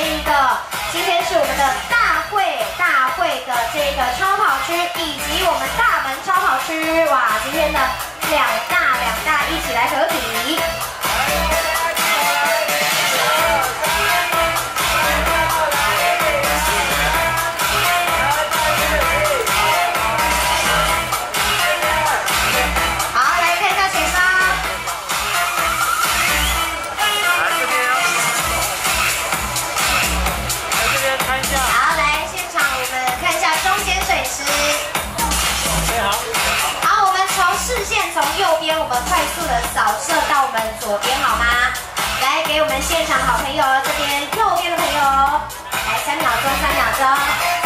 一个，今天是我们的大会的这个超跑区以及我们大门超跑区，哇，今天的两大一起来合体。 好，来现场我们看一下中间水池。好，我们从视线从右边，我们快速的扫射到我们左边，好吗？来，给我们现场好朋友这边右边的朋友，来3秒钟，3秒钟。